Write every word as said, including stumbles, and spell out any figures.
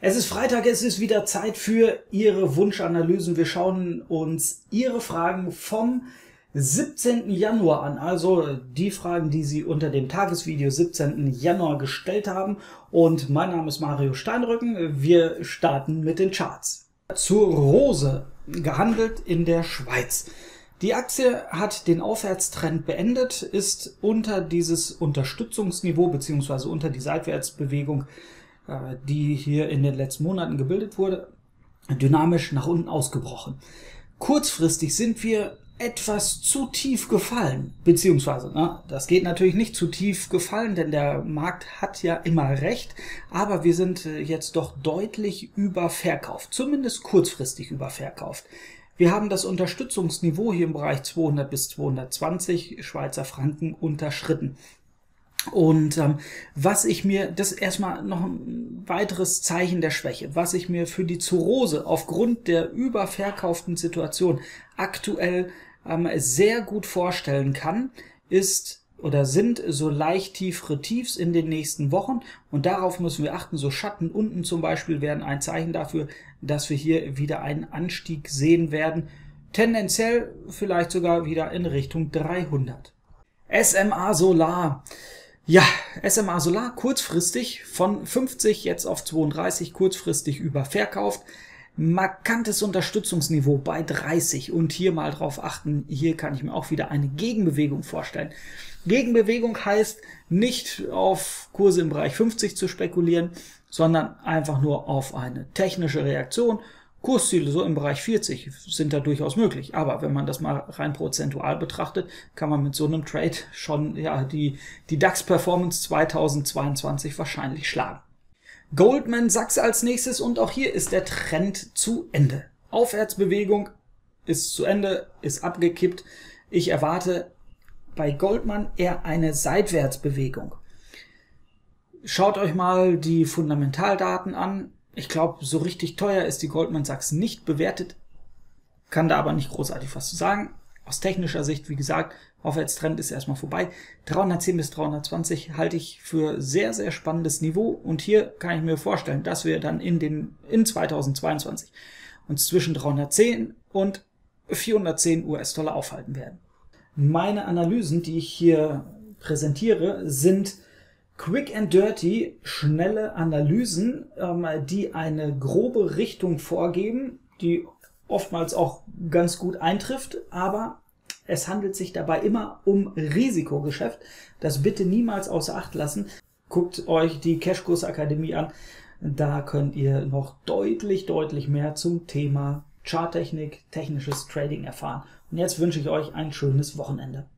Es ist Freitag, es ist wieder Zeit für Ihre Wunschanalysen. Wir schauen uns Ihre Fragen vom siebzehnten Januar an, also die Fragen, die Sie unter dem Tagesvideo siebzehnten Januar gestellt haben. Und mein Name ist Mario Steinrücken. Wir starten mit den Charts. Zur Rose, gehandelt in der Schweiz. Die Aktie hat den Aufwärtstrend beendet, ist unter dieses Unterstützungsniveau bzw. unter die Seitwärtsbewegung, die hier in den letzten Monaten gebildet wurde, dynamisch nach unten ausgebrochen. Kurzfristig sind wir etwas zu tief gefallen, beziehungsweise, na, das geht natürlich nicht zu tief gefallen, denn der Markt hat ja immer recht, aber wir sind jetzt doch deutlich überverkauft, zumindest kurzfristig überverkauft. Wir haben das Unterstützungsniveau hier im Bereich zweihundert bis zweihundertzwanzig Schweizer Franken unterschritten. Und ähm, was ich mir, das ist erstmal noch ein weiteres Zeichen der Schwäche, was ich mir für die Zurose aufgrund der überverkauften Situation aktuell ähm, sehr gut vorstellen kann, ist oder sind so leicht tiefere Tiefs in den nächsten Wochen, und darauf müssen wir achten. So Schatten unten zum Beispiel wären ein Zeichen dafür, dass wir hier wieder einen Anstieg sehen werden, tendenziell vielleicht sogar wieder in Richtung dreihundert. S M A Solar. Ja, S M A Solar kurzfristig von fünfzig jetzt auf zweiunddreißig, kurzfristig überverkauft. Markantes Unterstützungsniveau bei dreißig, und hier mal drauf achten, hier kann ich mir auch wieder eine Gegenbewegung vorstellen. Gegenbewegung heißt nicht auf Kurse im Bereich fünfzig zu spekulieren, sondern einfach nur auf eine technische Reaktion. Kursziele so im Bereich vierzig sind da durchaus möglich, aber wenn man das mal rein prozentual betrachtet, kann man mit so einem Trade schon ja die, die DAX-Performance zweitausendzweiundzwanzig wahrscheinlich schlagen. Goldman Sachs als nächstes, und auch hier ist der Trend zu Ende. Aufwärtsbewegung ist zu Ende, ist abgekippt. Ich erwarte bei Goldman eher eine Seitwärtsbewegung. Schaut euch mal die Fundamentaldaten an. Ich glaube, so richtig teuer ist die Goldman Sachs nicht bewertet, kann da aber nicht großartig was zu sagen. Aus technischer Sicht, wie gesagt, Aufwärtstrend ist erstmal vorbei. dreihundertzehn bis dreihundertzwanzig halte ich für sehr, sehr spannendes Niveau, und hier kann ich mir vorstellen, dass wir dann in, den, in zweitausendzweiundzwanzig uns zwischen dreihundertzehn und vierhundertzehn US-Dollar aufhalten werden. Meine Analysen, die ich hier präsentiere, sind Quick and Dirty, schnelle Analysen, ähm, die eine grobe Richtung vorgeben, die oftmals auch ganz gut eintrifft, aber es handelt sich dabei immer um Risikogeschäft. Das bitte niemals außer Acht lassen. Guckt euch die Cashkurs Akademie an, da könnt ihr noch deutlich, deutlich mehr zum Thema Charttechnik, technisches Trading erfahren. Und jetzt wünsche ich euch ein schönes Wochenende.